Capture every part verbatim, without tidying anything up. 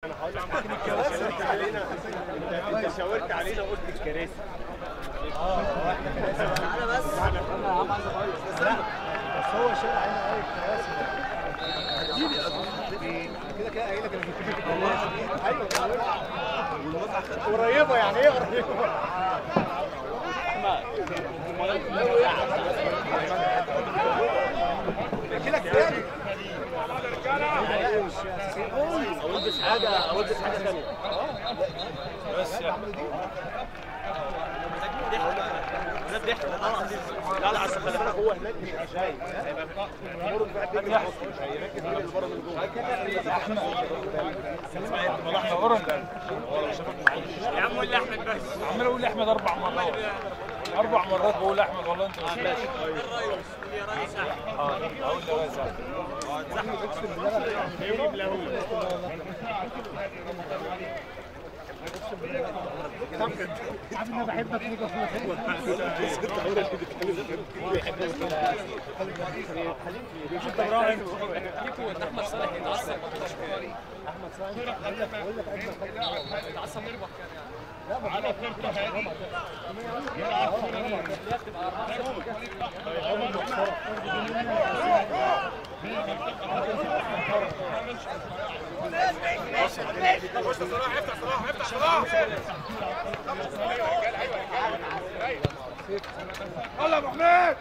انا هقول لك شاورت علينا، انت شاورت علينا وقلت الكراسي. اه تعالى بس انا يا عم عايز اغير بس هو شارع هنا قوي الكراسي اديني كده كده قايل لك انا جبت لك الكراسي. ايوه قريبه يعني ايه قريبه؟ احمد كده كده اودس حاجه اودس حاجه ثانيه بس يا ده ضحك لا لا اصل خلي بالك هو هناك مش شايف المرور بقى الدنيا مش هيركز مين اللي بره من جوه احمد احمد اورنج يا عم قول لي احمد بس عمال اقول لاحمد اربع مرات اربع مرات بقول احمد والله انت مش ماشي يا ريس احمد اه اقول يا ريس احمد اقسم بالله يجيب له عارف انا بحبك ليك احمد صالح يتعصب احمد صالح بقول لك اجمل حاجه يتعصب يربح يعني لا ما على فكره هذه صلاح افتح صلاح افتح صلاح يلا يا ابو حميد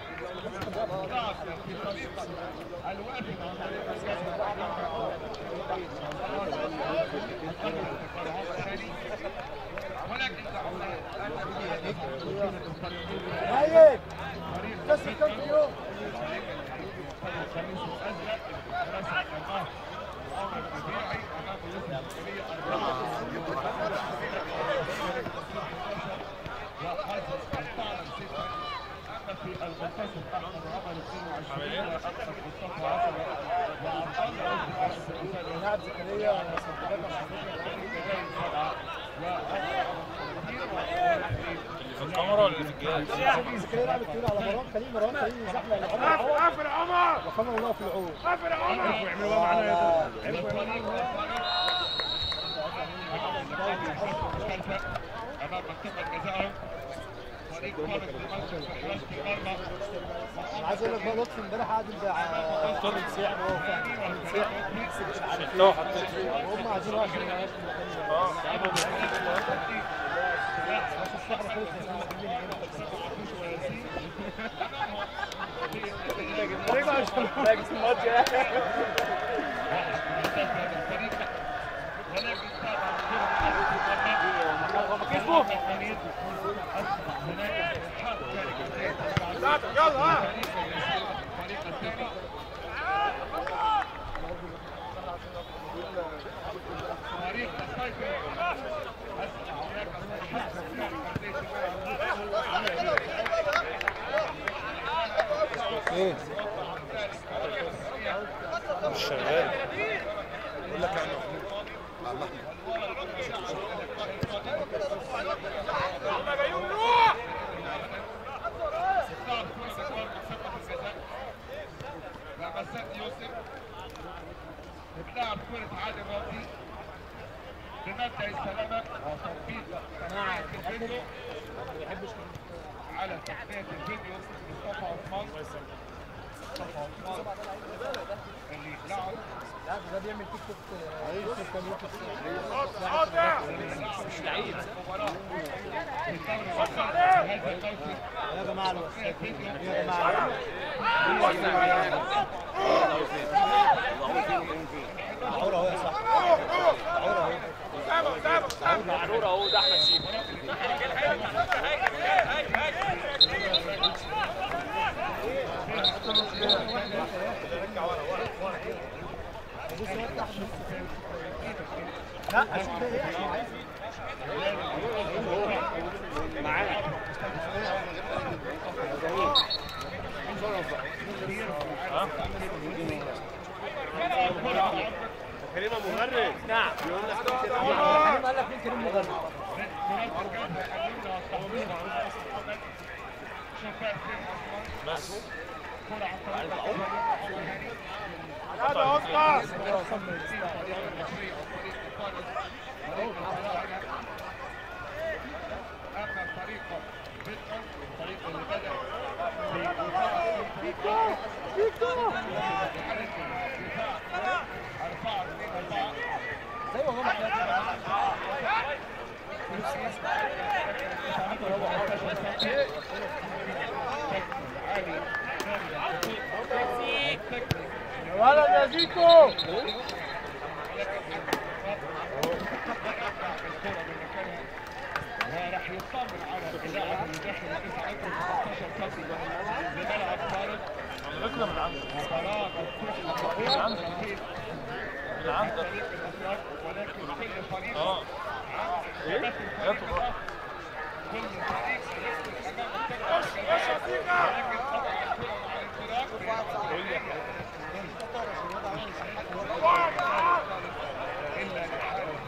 هاي بس كم يوم لاعب زكريا في الكاميرا ولا في الجهاز؟ زكريا لعب كتير على مروان خليل مروان خليل زحمه لعمر قفل عمر وخمر الله في العود قفل عمر عرفوا يعملوا بقى معانا يا عرفوا امام منطقه جزائهم انا عايز اقول لك بقى لطفي امبارح قاعد مع طارق سيح هو فاهم سيح شفناه حطيت فيه هم عايزين واحد اه رجع عشان باجي الماتش يلا ها ايه مش شغال بقول لك يا عم غسان يوسف بتلعب كرة عادل رمزي بمبدأ السلامة وتنفيذ صناعة الفيديو على تقنية الفيديو مصطفى عثمان مصطفى عثمان اللي لعب لا ده بيعمل تيك توك مش لعيب يا جماعه الوسائل يا جماعه معقوله اهو يا صاحبي معقوله اهو معقوله اهو ده احمد شيبه لا اشوف ده ايه عشان عايز معاك كريم مغرد نعم يقول لك كريم قال لك مين كريم مغرد بس هذا اوسكار اما الفريق بيتكون الفريق اللي بدا زي والله ولد يا زيكو راح يطمن على اللاعب اللي داخل تسعة خمستاشر سنتي بملعب خارج فكره من عندك مباراة من عندك من عندك ولكن كل فريق اه ايه جاته بقى كل فريق يدخل امام التكتيك ولكن طبعا الكرة مع الانطلاق الا لحارس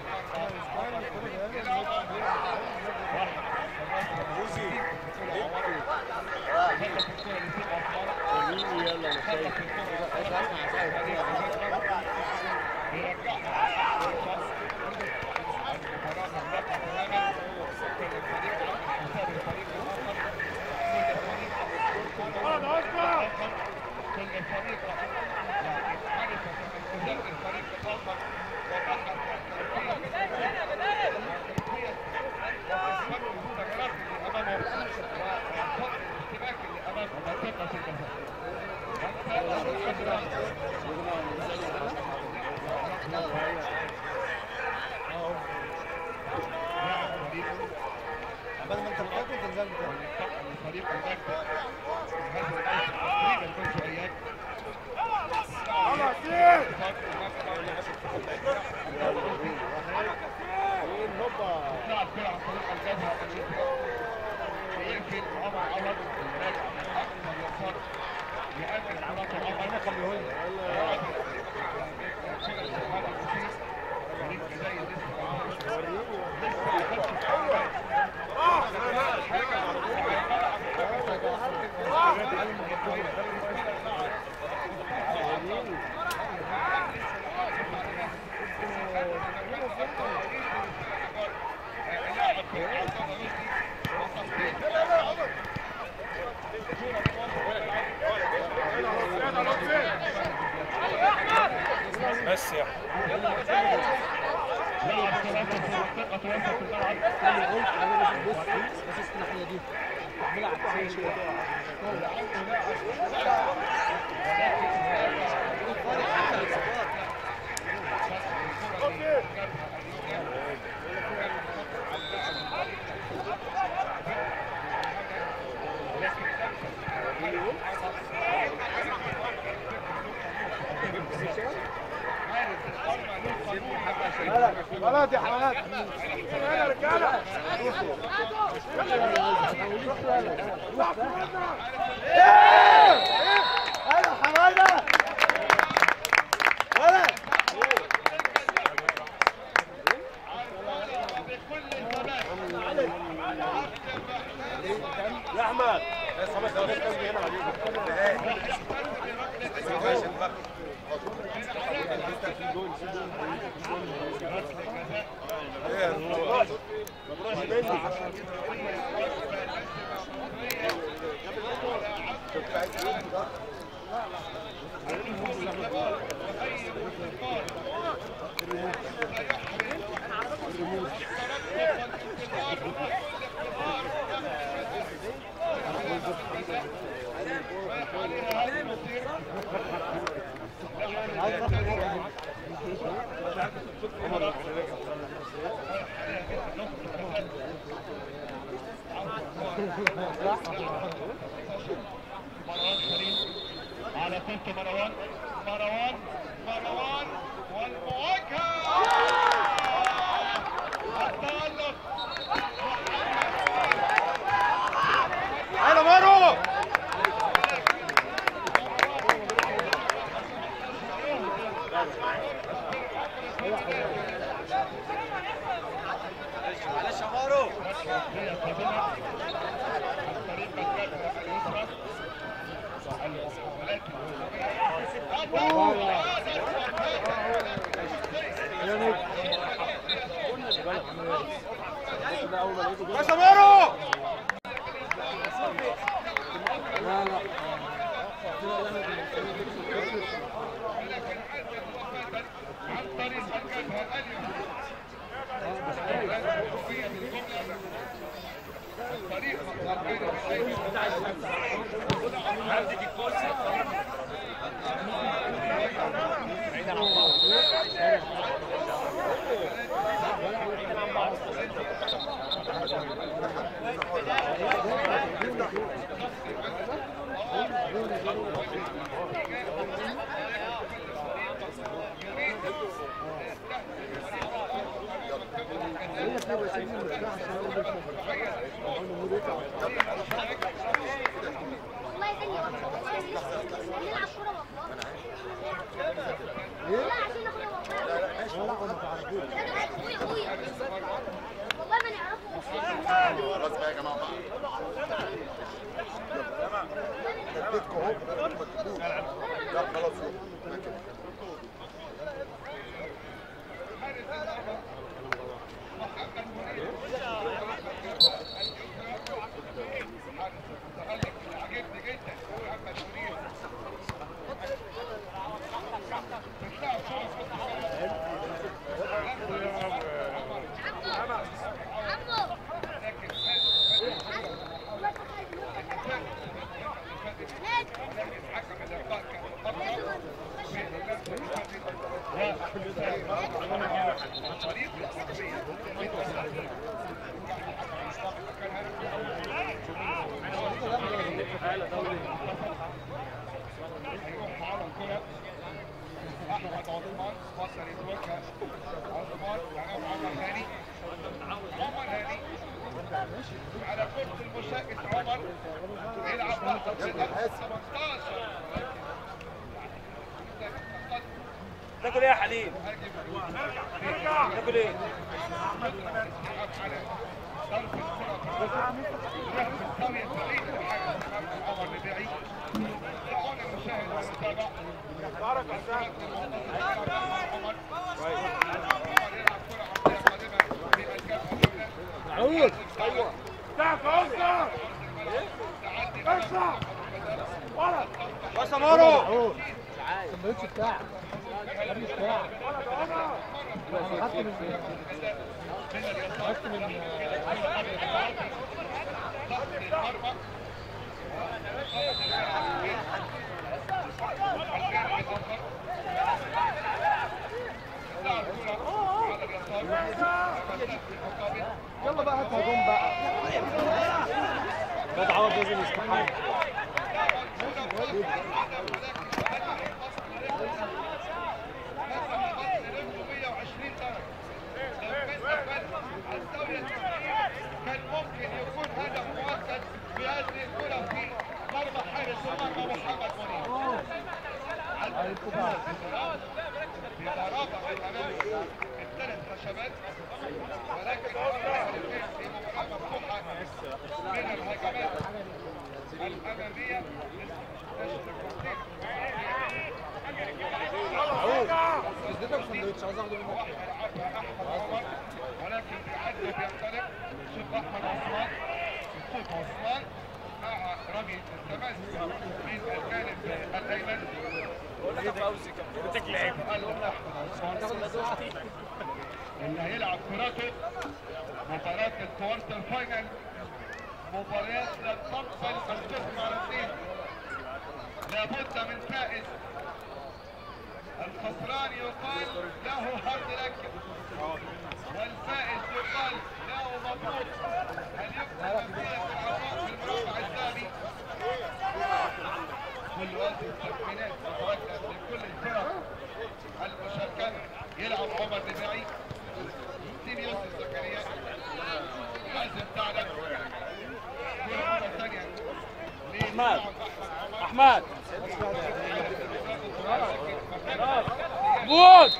عبال ما انت بتاكل تنزل الفريق هناك تقريبا كل شويات تلعب كرة عن طريق الجبهة ويقفل عمر عوض راجع أكثر يسار يقدم كرات العمر انا خليه فريق جزائر بس يا حملات يا حملات يا رجاله انا حماده ولد يا احمد يا خمس دقايق تاني هنا مروان كريم على كنت مروان مروان مروان والمواجهة التألق انا مارو معلش يا مارو هي قادمة عن طريق الجبهة اليسرى اول ما لقيته يا سميرو لا لا عن طريق مركزها على كرة المشاكس عمر يلعب لحظة خمستاشر. تاكل ايه يا حليم؟ تاكل ايه؟ معقول ايوه تعال اوسع اوسع ورا يا سمارو السندوتش بتاعك قبل بتاعك انا خدت من خدت من يلا بقى هات هجوم بقى ده عوض لازم يستحمل كان ممكن يكون هدف مؤكد بهذه الكرة في مرمى حارس المرمى محمد منير. بضربة من أمام الثلاث خشبات ولكن في مباراة مفتوحة من الهجمات الأمامية. اديتك سندوتش عايز اخده منك ولكن بيعدي بيختلف شوف احمد عثمان شوف عثمان مع رمي التماس من الجانب الايمن. بتكلم اللي هيلعب كراته مباراة الكوارتر فاينل، مباريات لن تقبل القسم على اثنين، لابد من فائز. الخسران يقال له هارد لك والفائز يقال له مبروك. هل يكتب نتيجة العطاء في المربع الذهبي؟ كل وقت التكميلات تتوجه لكل الفرق المشاركة. يلعب عمر نبيعي، سيب يوسف زكريا، حازم ثعلب، مرة ثانية احمد احمد بود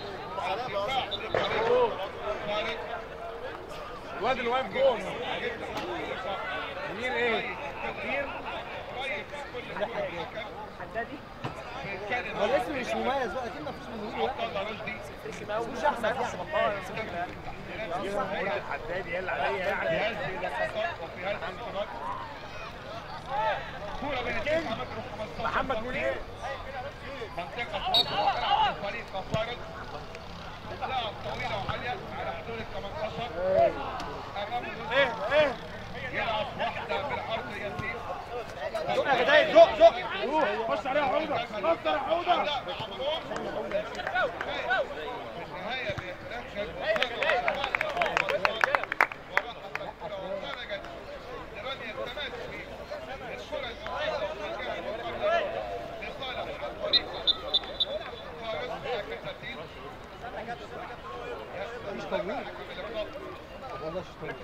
الواد اللي واقف جول منير ايه؟ منير حدادي هو الاسم مش مميز بقى، اكيد مفيش منير واحد عبد الله رشدي مش احمد يعني الحداد يلا عليا يعني في هذه اللقطات وفي هذا الانفراد كورة بين تسعة متر وخمستاشر محمد منير منطقة وسط وتلعب الفريق كفارس لعب طويلة وعالية على حدود ال ثمانية عشر أمام ايه ايه يلعب واحدة بالعرض ياسين زق يا جدعان زق زق روح خش عليها حوده خش على حوده في النهاية بيتنفذ وخرجت لرمي التماس في الكرة لصالح الفريق فارس كتاتين مش طويل والله مش طويل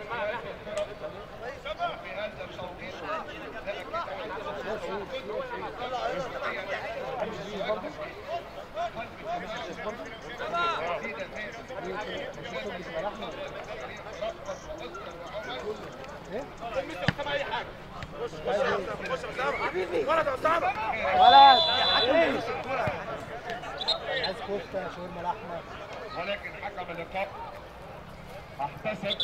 في هذا التوقيت ولد اسامه ولد عايز كفته شاورما لحمه ولكن حكم اللقاء احتسب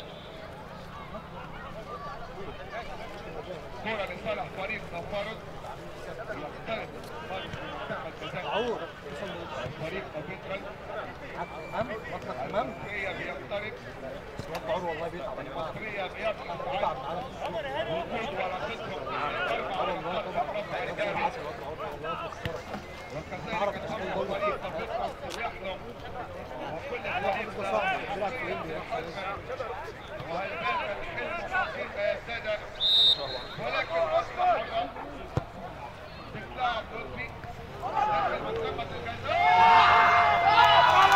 كرة لصالح فريق نفارد يقترب عور فريق بيترل حمام مطلق حمام المصرية بيقترب الواد عور والله بيتعب يا جماعه المصرية بيبحث بيتعب عن معانا في السوق وجود وراثتهم اه والله طبعا رجالي العسل الواد عور والله اتكسرت وكذلك الأمر فريق بيترل يحلم وكل فريق ده صعب بيلعب في انديا وهل بات الحلم حقيقة يا سادة ولكن أصبح بتلعب لطفي داخل منطقة الجزاء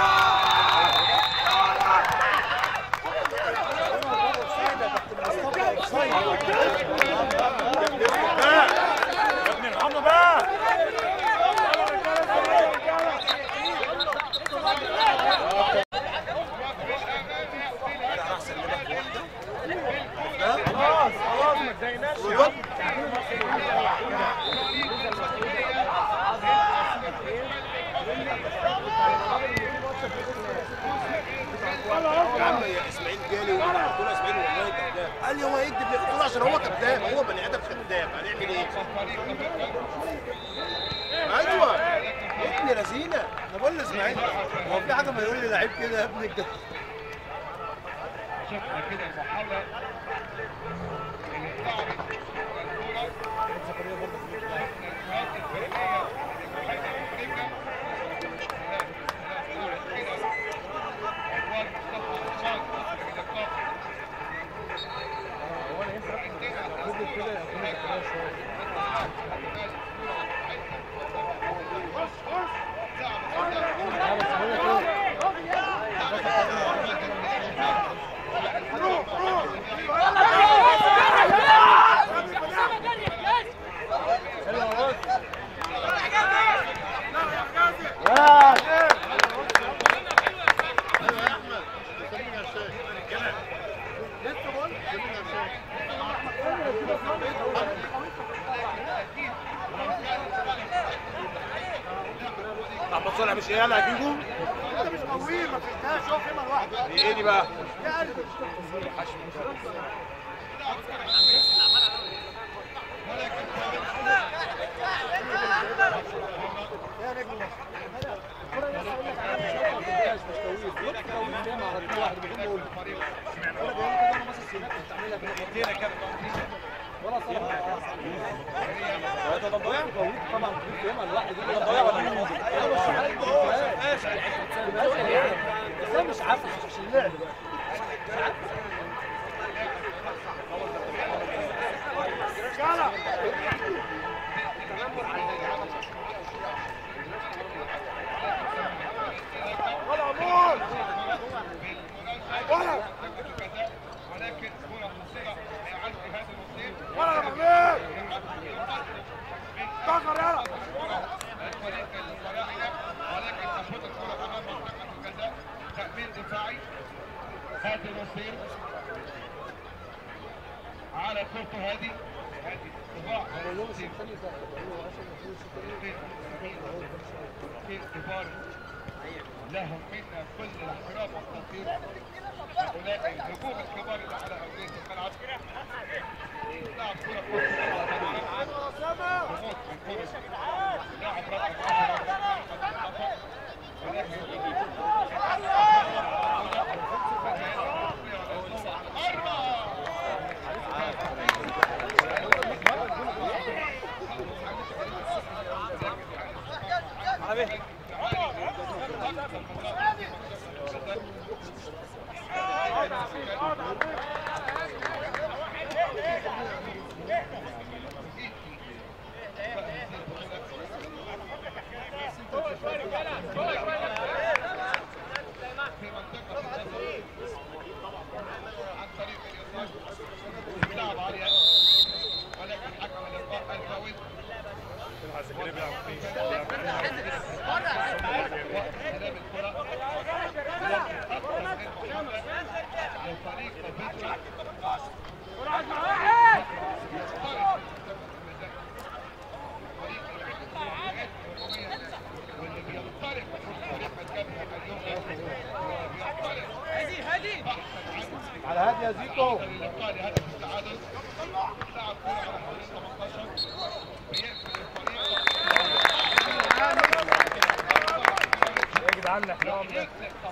يا ابني ارحمنا بقى خلاص خلاص ما تضايقناش يا عم يا عم يا اسماعيل جالي وقلت له اسماعيل والله كذاب قال لي هو يكذب يقول عشان هو كذاب هو بني ادم كذاب هنعمل ايه؟ ايوه ابن رزينه انا بقول لاسماعيل هو في حاجه ما يقول لي لعيب كده يا ابني كده شفنا كده المحاولة اللي اتلعبت الكورة الإجراءات الفنية لمحيط أفريقيا أدوار مصطفى عثمان مخرج اللقاء احمد صالح مش ايه يلا هتيجوا انت مش قوي ما فهمتهاش شوف هنا لوحده دي ايه دي بقى يا قلبي يا نجم مصر الكره اللي اقول لك عليها مش طويل مش طويل فيها مع رجل واحد بدون ما اقول الكره جايه كده انا باصص هناك كنت عاملها كده ولا صراحه ثلاثة ضمضايا طويل طبعا فيها لوحده ضمضايا ولا مين؟ بس انا مش عارف عشان اللعب بقى ولكن كرة قصيرة لعزل هذا المصير ولا محمود طاقر يلا الفريق الفراعنة ولكن تفوت الكرة أمام منطقة الجزاء تأمين دفاعي هذا المصير على كورته هذه هذه صباع في كبار لهم منا كل الاحترام والتقدير هؤلاء النجوم الكبار اللي على ارضيه الملعب. لاعب كره رموز من كره لاعب رقم عشرة ولكن على هادي يا زيكو. يا جدعان الاحترام ده.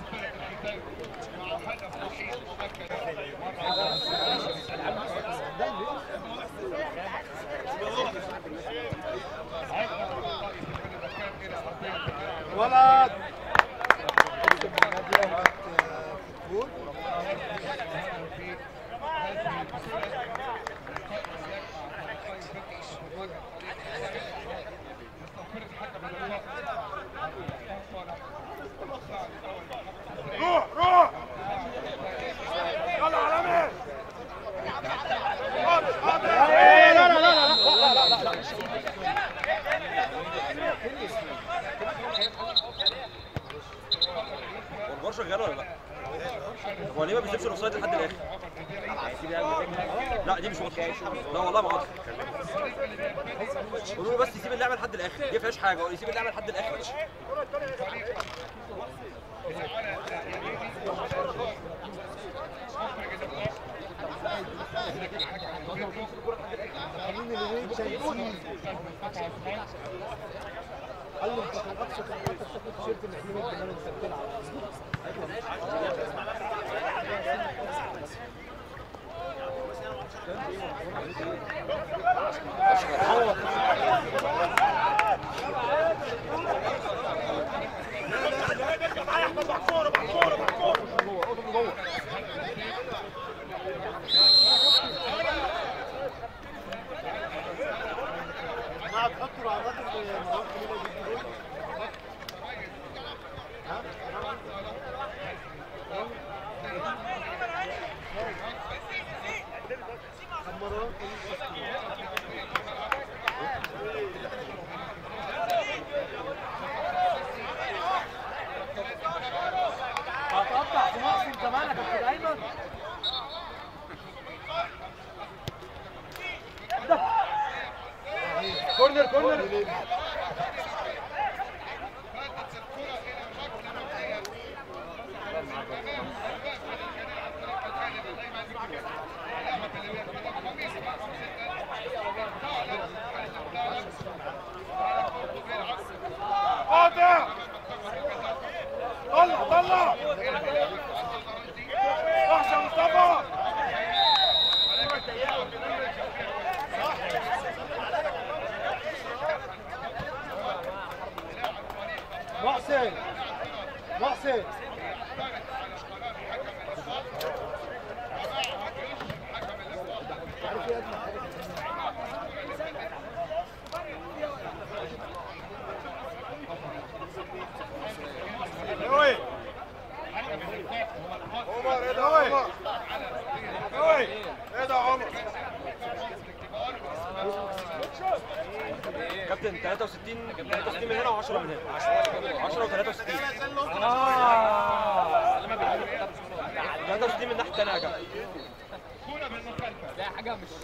ولد روح روح يلا علامة. لا لا لا لا والفار شغال ولا لا؟ هو ليه ما بيسيبش الاوفسايد لحد الاخر؟ لا دي مش واضحه. لا والله ما واضحه. قولوا له بس يسيب اللعبه لحد الاخر، دي ما فيهاش حاجه، هو يسيب اللعبه لحد الاخر. مين اللي شايفوني قال له انت كان اقصى كان انت تاخد تيشيرت المحمود كمان انت بتلعب. ما تحطوا على الراجل مروان كلنا بيجي ها مروان هتقطع في مقص انت مالك يا كابتن ايمن. كورنر كورنر قاطع طلع طلع احسن مصطفى. محسن محسن اوي عمر ايه ده اوي اوي ايه ده عمر. كابتن ثلاثة وستين ثلاثة وستين من هنا و10 من هنا. عشرة و63. اه ثلاثة وستين من الناحية الثانية يا كابتن. ده حاجه مش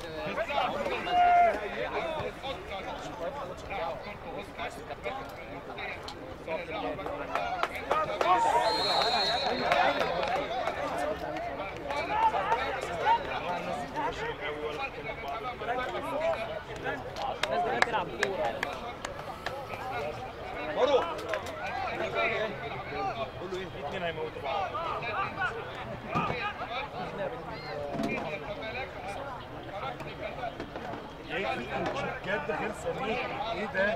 لا الناس دي تلعب كوره. مروه قول له ايه في اثنين هيموتوا بعض. ايه بجد غير سميك ايه ده؟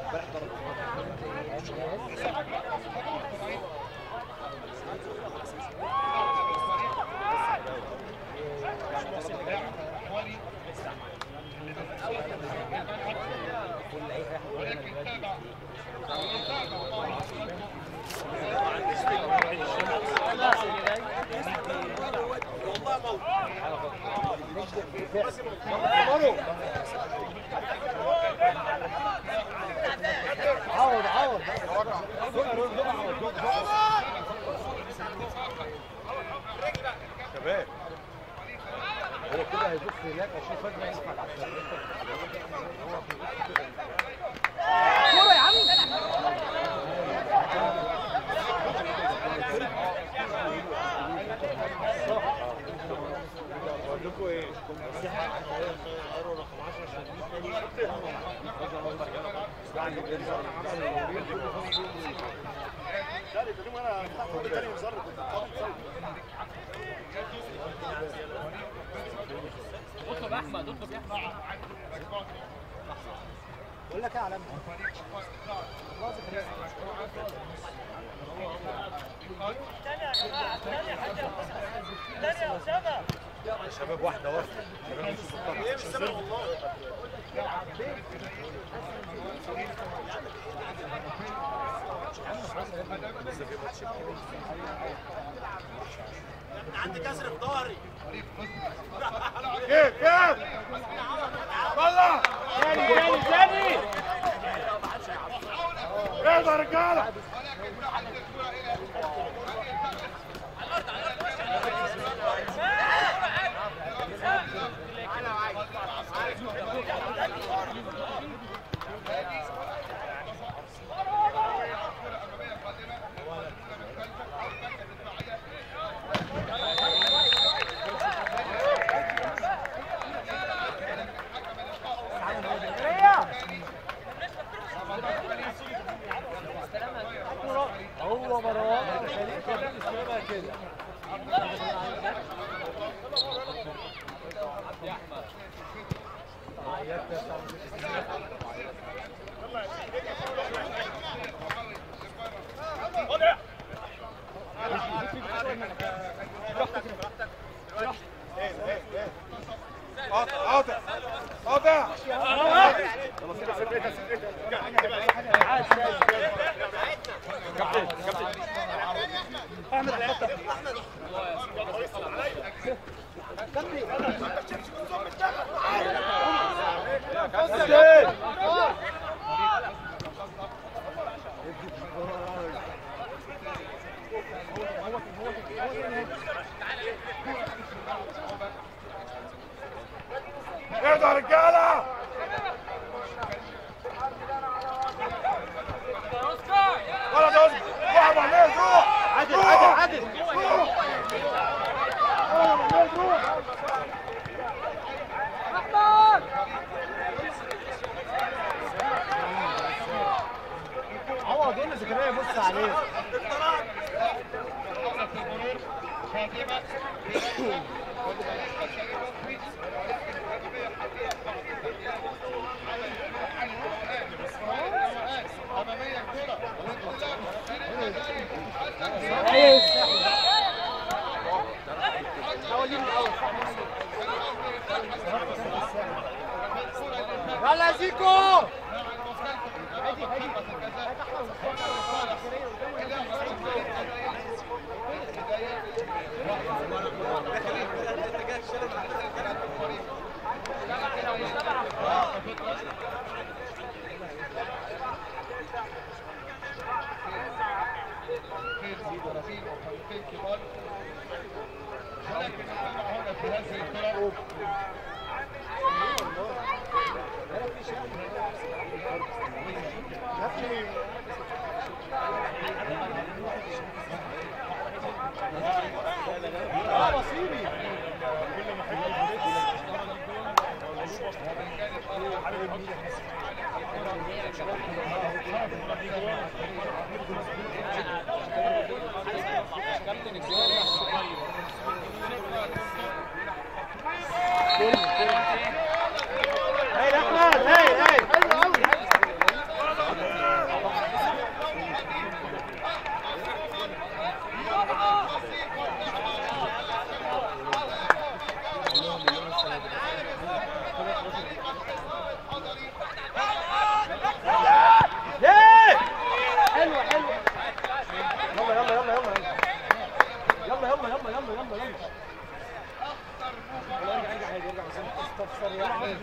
عوض عوض شباب هو كده هيبص هناك عشان فجأة يسمع كورة يا عم. بقول لكم ايه؟ رقم عشرة اطلب احمد اطلب يا احمد. بقول لك ايه يا علامة؟ شباب واحدة واحدة شباب مش الطاقة والله عندي كسر في ظهري. كيف كيف؟ والله ثاني ثاني ثاني اهدى يا رجالة. هو مروان كده بيستلمها كده. قاطع قاطع اهدى يا رجاله. ولا ده واحد عمال روح. عادل عادل عادل عوض قول لزكريا يبص عليه. يلا يا زيكو. اه بصيري هاي احمد هاي هاي حلو قوي حلو حلو يلا يلا يلا يلا يلا يلا يلا يلا يلا يلا ارجع ارجع هادي ارجع بس استفسر يا احمد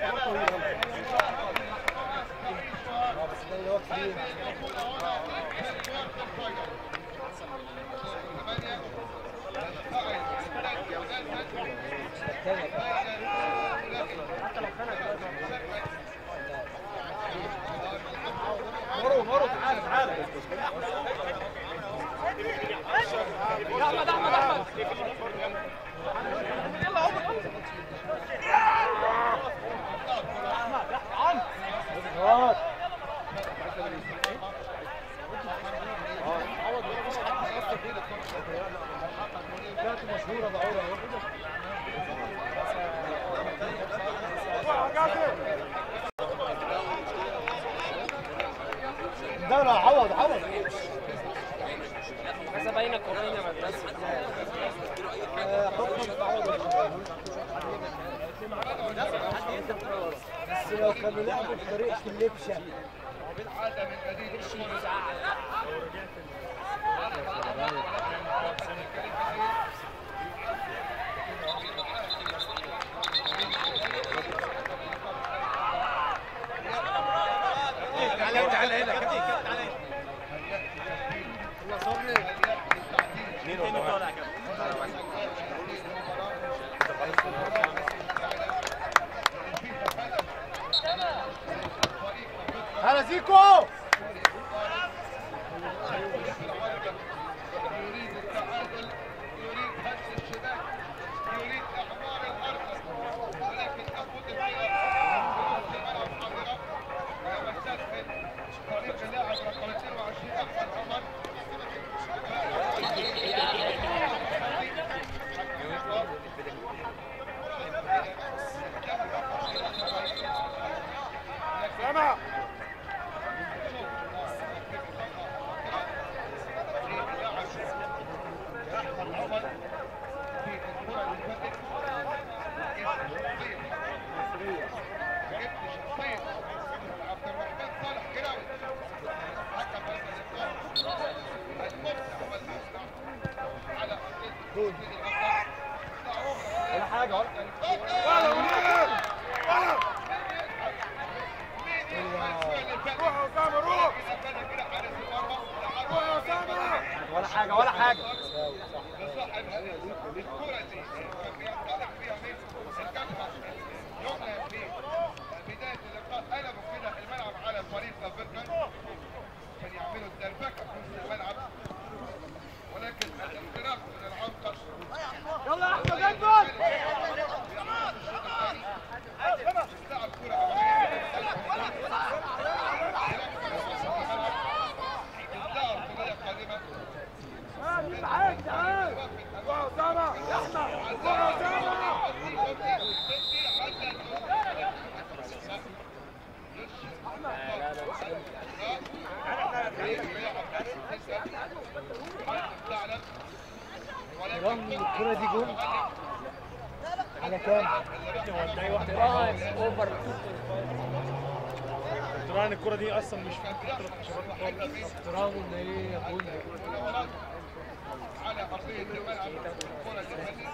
اه بس ده اللي هو كتير مروا مروا تعال تعال يا احمد احمد احمد غلط كانت مشهوره بعوره ده لا عوض عوض حسب بينك وبين مدرسه حكم تعوض بس لو كانوا لعبوا بطريقه اللبشه بالعادة من جديد تعال تعال هنا كابتن تعال الله صبري مين طالع كابتن هلا زيكو يريد التعادل يريد هز الشباك يريد اعمار الارض ولكن تاخذ الكره في ملعب حاضره ولمسات من طريق اللاعب رقم اثنين وعشرين احمد عمر سامع ولا حاجه ولا روح يا اسامه روح روح يا اسامه ولا حاجه ولا حاجه بداية اللقاء قلبوا كده الملعب على فريق بيتمان عشان يعملوا الدربكة في نص الملعب ولكن الانطلاق من العنقر يلا يا احمد اجمل استلعب كرة استلعب كرة قادمة مين معاك تعال روح يا اسامه يا احمد روح يا اسامه رغم الكرة دي جول على كام؟ اوفر ترى الكره دي اصلا مش في فتره شباب خالص رغم ان هي جول على أرضية الملعب الكرة الجمالية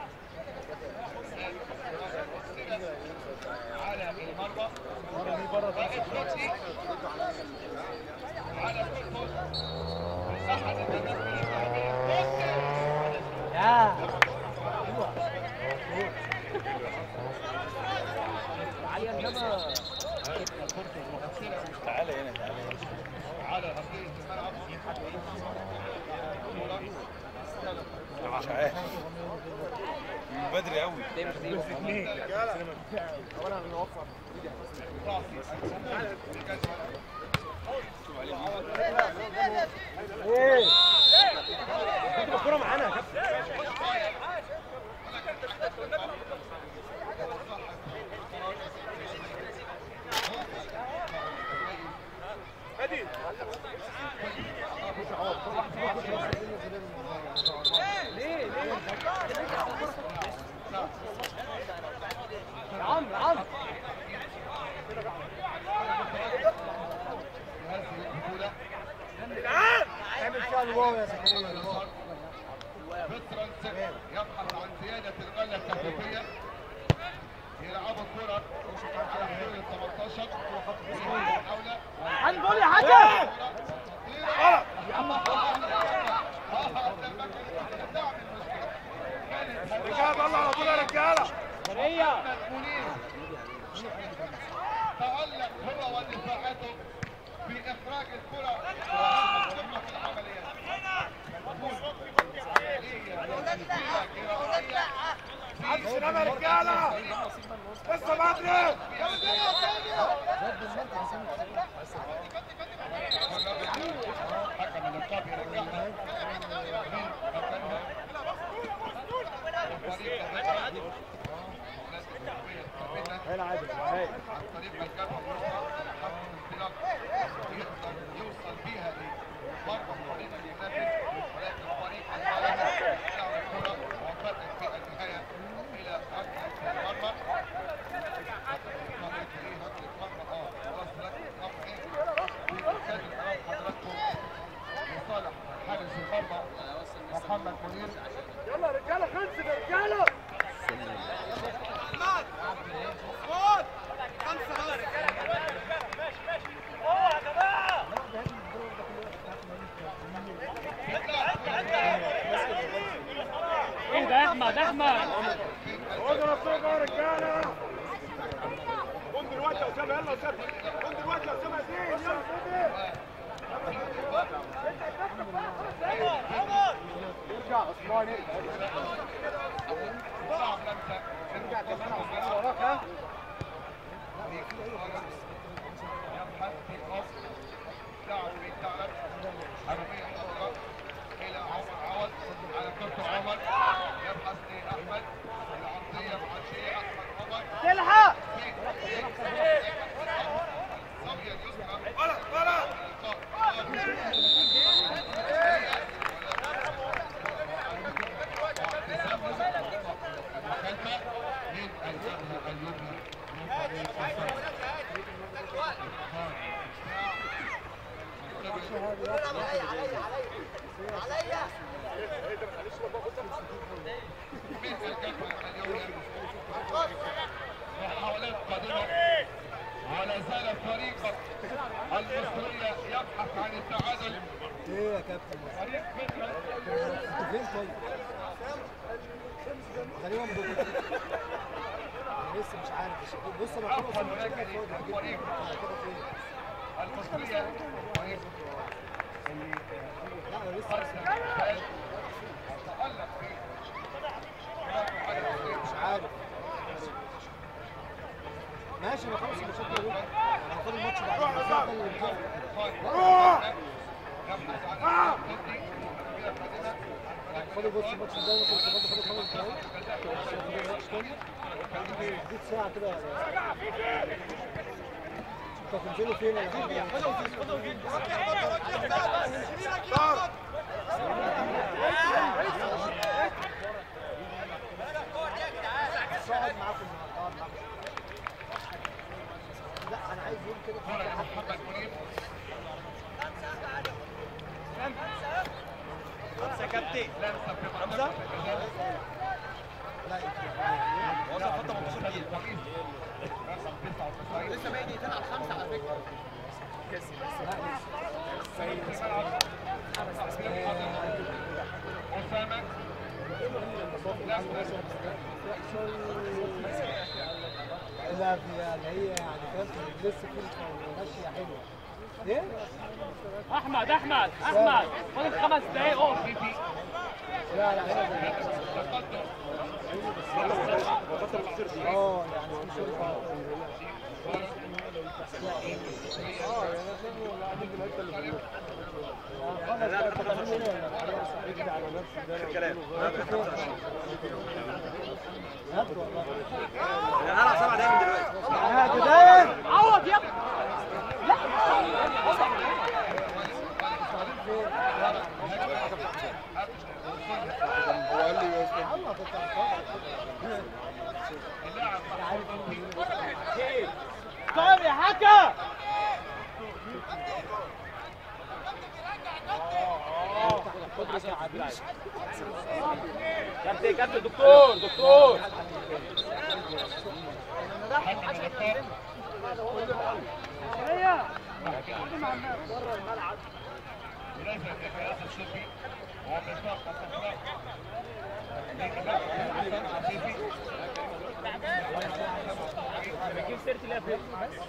على المرمى المرة دي بره على كل أحد اللاعبين يا علي انما تعالى هنا تعالى على أرضية الملعب بدري قوي. ايه الكوره معانا يا كابتن. ليه ليه يا عم يا عم اعمل فيها الواو يا زكريا. بطرس يبحث عن زيادة الغلة التهديفية. يلعب الكرة على حدود ال ثمانية عشر. هنقول يا حاجه. رجاله طلع على طول يا رجاله. زكريا تألق هو ودفاعاته في إخراج الكرة وهذه قمة العمليات. محدش ينام يا رجاله. لسه بدري. حكم اللقب يرجعها هنا عادل. عن طريق الجبهة يقدر يوصل بيها لمرمى فريق المنافس، ولكن فريق المنافس يلعب الكرة وفاتت في النهاية إلى ركلة المرمى. لصالح حارس المرمى محمد منير. يلا يا رجاله خلصت يا رجاله. ايه ده يا احمد احمد خدوا نفسكم يا رجاله. قوم دلوقتي يا اسامه. يلا يا اسامه. قوم دلوقتي يا اسامه. يلا ارجع عثمان. ارجع كمان عثمان وراك. ها يبحث في قصر لاعب في الثعلب حربية حضراء إلى عمر عوض على كرة عمر. يبحث لأحمد العرضية مع شيء أحمد عمر. تلحق. الزاوية اليسرى. غلط غلط. محاولات قادمة ولا زال فريق المصرية يبحث عن التعادل. ايه يا كابتن؟ انت فين طيب؟ غريبة مضبوط. لسه مش عارف. بص انا خلاص انا كده فاضي. الفريق المصرية فريق لا انا لسه تألق فيه مش عارف. ماشي انا خلاص الماتشات دي انا هاخد الماتش بعد ما روح. خدوا بص الماتش ده انا كنت برضه خدوا خمس دقايق. خدوا الماتش تاني. اديت ساعة كده. انتوا هتنزلوا فين يا جماعة؟ خدوا فين خدوا فين. صعد معاكم النهارده. لا انا عايز يوم كده محمد منير. خمسة يا كابتن. خمسة؟ لا وصل فترة ثمانية عشر دقيقة. لسه باقي دقيقتين على الخمسه على فكره. أسامة لا اللي هي يعني فاهم لسه في ماشيه حلوه. ايه؟ احمد احمد احمد فاضل خمس دقايق اقف. لا لا هنا تقدم اه يعني اه يعني عشان قاعدين في الحته اللي بيقولوا خلاص بقى التمرين هنا يجري على نفسه ده الكلام بجد والله انا هلعب سبع دقايق من دلوقتي يا بدايه عوض يا ابني لا هو قال لي يا استاذ الله كنت طيب يا حكا كابتن كابتن دكتور دكتور بجيب سيرتي ليه بس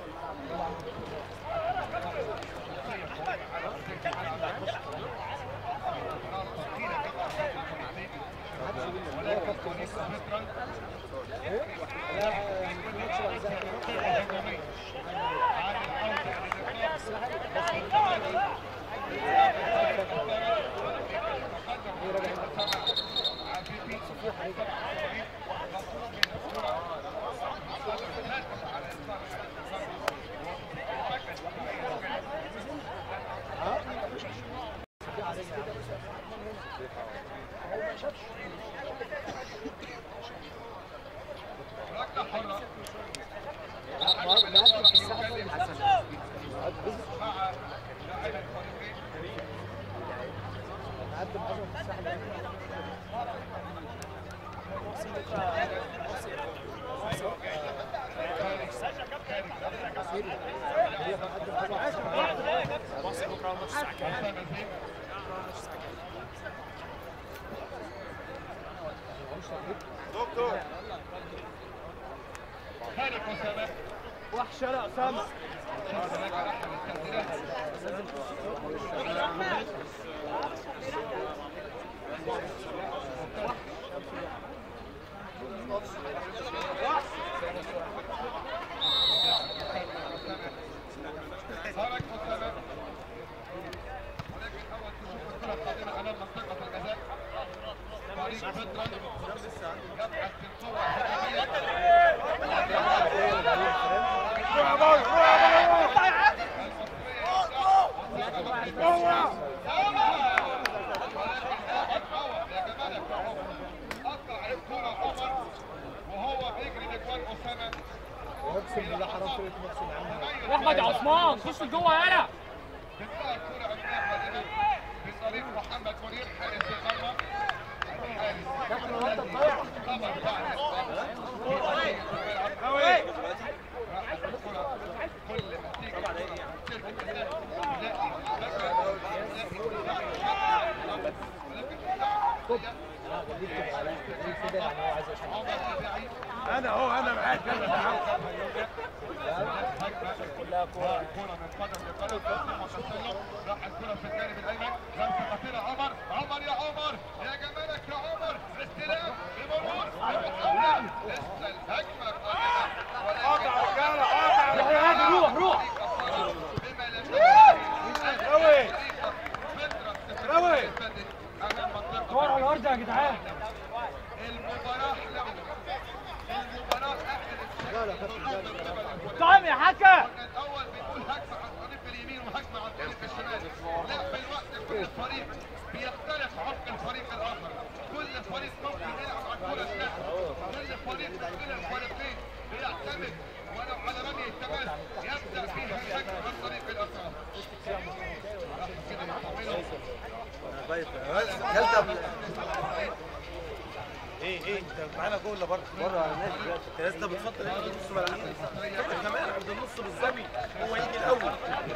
دكتور وحش يا اسامه خرج أسامة ولكن أول تشوف الكرة القادمة أمام منطقة الجزاء فريق فترة يبحث في القوة قطع الكرة عمر وهو بيجري بجوان أسامة اقسم بالله حرام فرقه نفسي معانا يا احمد يا عثمان خش جوه يالا بتلاقي الكرة أمامها في طريق محمد منير حارس المرمى انا اهو انا معاك انا كلها كرة من قدم لقدم وتسلم راح الكرة في الجانب الايمن لمسة خطيرة عمر عمر يا عمر يا جمالك يا عمر استلام بمرور بمحاولة لسه الهجمة قادمة قاطع رجاله قاطع يا هادي روح روح بما لم روي فترة روي امام منطقة دور على الارض يا جدعان المباراة لعبة المباراة اخذت طيب يا حكا الاول بيقول هجمه عن طريق اليمين وهجمه عن طريق الشمال لا بالوقت كل فريق بيختلف عمق الفريق الاخر كل فريق ممكن يلعب على الكره الثانيه كل فريق من الفريقين بيعتمد ولو على رمي التماس يبدا فيها الهجمه عن طريق الاطراف ايه ايه انت معانا جوه ولا بره؟ بره على النادي دلوقتي انت لسه بتفضل انت نص ملعب فكر كمان عند النص بالظبط هو يجي الاول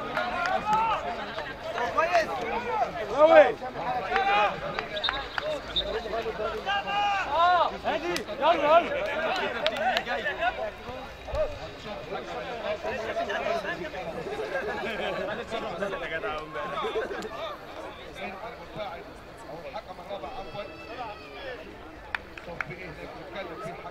هو كويس روي اه هادي يلا يلا جاي المساعد او الحكم الرابع عفوا توفيق نتكلم في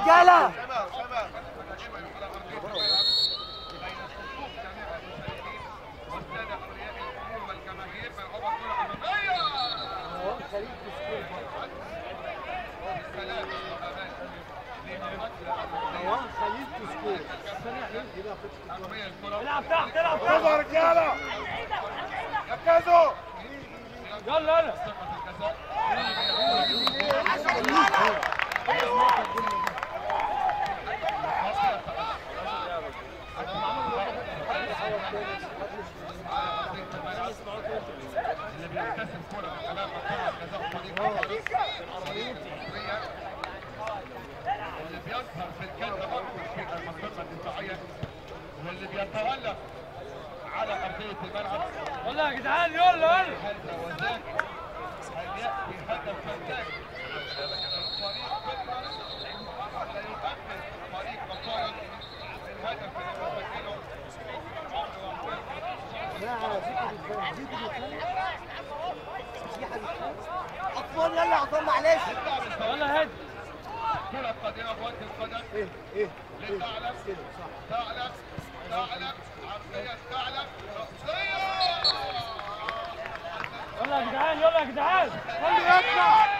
رجاله شباب شباب دائما على ارضيه الملعب بين صفوف جميع المشاهدين والساده اولياء الامور والجماهير ملعوبه كره اماميه بالسلامه وامان مروان خليل تسكور العب تحت العب تحت يلا رجاله ركزوا يلا يلا اللي بيكتسب كرة من خلال مقام الجزاء واللي بيظهر في الجنة برضه في المنطقة الدفاعية واللي بيتولى على أرضية الملعب يلا يا جدعان يلا يلا هذا وذاك هل يأتي هدف فذاك فريق فكرة حتى يؤمن فريق مقايض الهدف اللي مسجله اطفال يلا عطام معلش يلا هادي كرة قادمة بوجه القدم ايه ايه للثعلب ثعلب ثعلب عرضية ثعلب رأسية يلا يا جدعان يلا يا جدعان خلي يطلع